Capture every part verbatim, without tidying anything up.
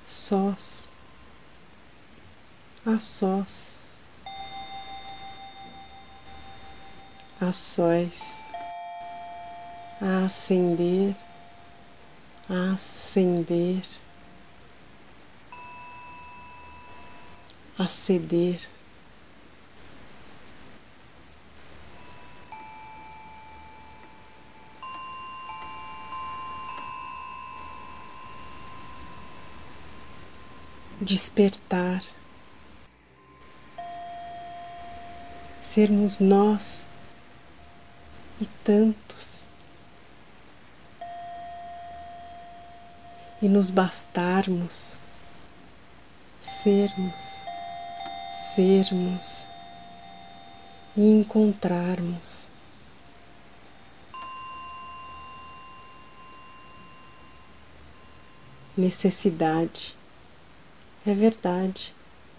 sós, a sós, a sós, a acender, a acender, a ceder. Despertar, sermos nós e tantos, e nos bastarmos, sermos, sermos e encontrarmos. Necessidade, é verdade.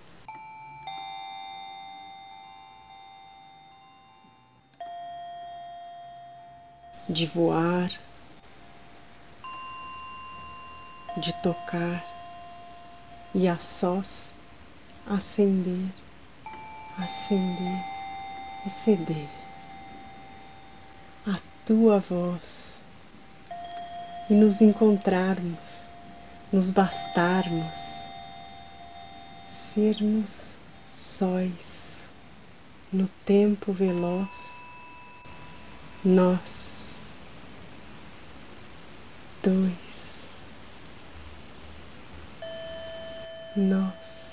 De voar, de tocar e a sós acender, acender e ceder a tua voz e nos encontrarmos, nos bastarmos, sermos sóis no tempo veloz, nós dois, nós